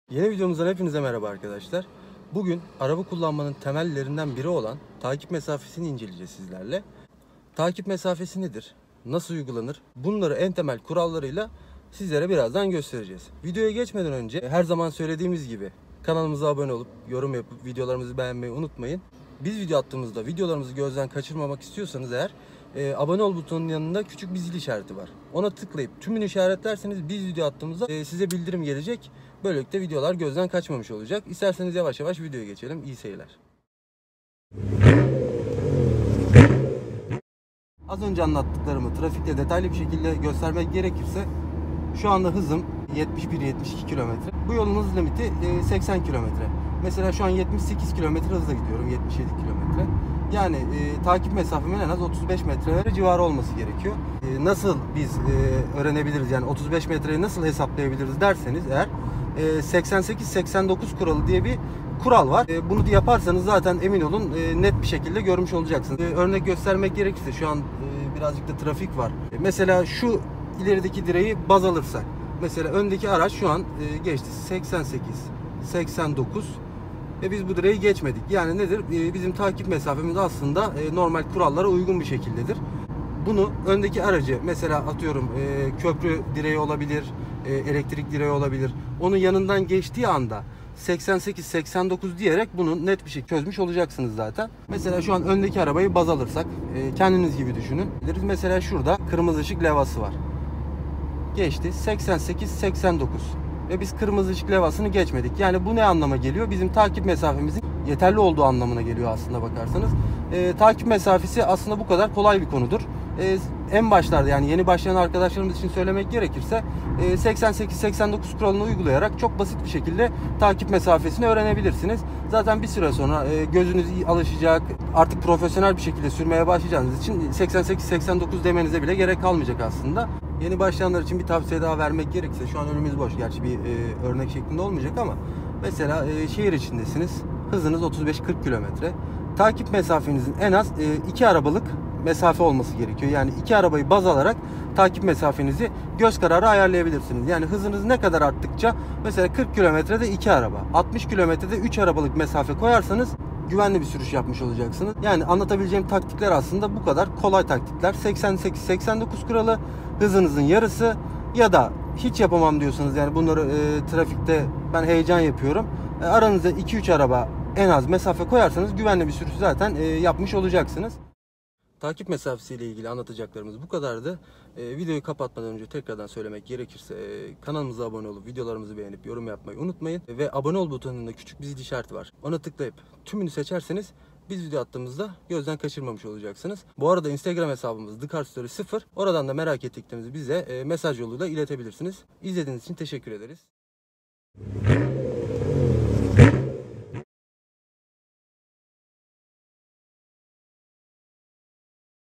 Yeni videomuzdan hepinize merhaba arkadaşlar. Bugün araba kullanmanın temellerinden biri olan takip mesafesini inceleyeceğiz sizlerle. Takip mesafesi nedir? Nasıl uygulanır? Bunları en temel kurallarıyla sizlere birazdan göstereceğiz. Videoya geçmeden önce her zaman söylediğimiz gibi kanalımıza abone olup yorum yapıp videolarımızı beğenmeyi unutmayın. Biz video attığımızda videolarımızı gözden kaçırmamak istiyorsanız eğer abone ol butonunun yanında küçük bir zil işareti var. Ona tıklayıp tümünü işaretlerseniz biz video attığımızda size bildirim gelecek. Böylelikle videolar gözden kaçmamış olacak. İsterseniz yavaş yavaş videoya geçelim. İyi seyirler. Az önce anlattıklarımı trafikte detaylı bir şekilde göstermek gerekirse şu anda hızım 71-72 kilometre. Bu yolun hız limiti 80 kilometre. Mesela şu an 78 kilometre hızla gidiyorum, 77 kilometre. Yani takip mesafemin en az 35 metre civarı olması gerekiyor. Nasıl biz öğrenebiliriz, yani 35 metreyi nasıl hesaplayabiliriz derseniz eğer 88-89 kuralı diye bir kural var. Bunu yaparsanız zaten emin olun net bir şekilde görmüş olacaksınız. Örnek göstermek gerekirse şu an birazcık da trafik var. Mesela şu ilerideki direği baz alırsak. Mesela öndeki araç şu an geçti 88, 89 ve biz bu direği geçmedik. Yani nedir? Bizim takip mesafemiz aslında normal kurallara uygun bir şekildedir. Bunu öndeki aracı mesela atıyorum köprü direği olabilir, elektrik direği olabilir. Onun yanından geçtiği anda 88-89 diyerek bunu net bir şekilde çözmüş olacaksınız zaten. Mesela şu an öndeki arabayı baz alırsak kendiniz gibi düşünün. Mesela şurada kırmızı ışık levhası var. Geçti 88-89 ve biz kırmızı ışık levhasını geçmedik. Yani bu ne anlama geliyor? Bizim takip mesafemizin yeterli olduğu anlamına geliyor aslında bakarsanız. Takip mesafesi aslında bu kadar kolay bir konudur. En başlarda, yani yeni başlayan arkadaşlarımız için söylemek gerekirse 88-89 kuralını uygulayarak çok basit bir şekilde takip mesafesini öğrenebilirsiniz. Zaten bir süre sonra gözünüz iyi alışacak, artık profesyonel bir şekilde sürmeye başlayacağınız için 88-89 demenize bile gerek kalmayacak aslında. Yeni başlayanlar için bir tavsiye daha vermek gerekirse, şu an önümüz boş, gerçi bir örnek şeklinde olmayacak ama mesela şehir içindesiniz, hızınız 35-40 kilometre. Takip mesafenizin en az 2 arabalık mesafe olması gerekiyor. Yani 2 arabayı baz alarak takip mesafenizi göz kararı ayarlayabilirsiniz. Yani hızınız ne kadar arttıkça, mesela 40 kilometrede 2 araba, 60 kilometrede 3 arabalık mesafe koyarsanız güvenli bir sürüş yapmış olacaksınız. Yani anlatabileceğim taktikler aslında bu kadar kolay taktikler. 88-89 kuralı, hızınızın yarısı, ya da hiç yapamam diyorsanız, yani bunları trafikte ben heyecan yapıyorum, aranızda 2-3 araba en az mesafe koyarsanız güvenli bir sürüş zaten yapmış olacaksınız. Takip mesafesi ile ilgili anlatacaklarımız bu kadardı. Videoyu kapatmadan önce tekrardan söylemek gerekirse kanalımıza abone olup videolarımızı beğenip yorum yapmayı unutmayın. Ve abone ol butonunda küçük bir zil işareti var. Ona tıklayıp tümünü seçerseniz biz video attığımızda gözden kaçırmamış olacaksınız. Bu arada Instagram hesabımız TheCarStory0. Oradan da merak ettiklerinizi bize mesaj yoluyla iletebilirsiniz. İzlediğiniz için teşekkür ederiz.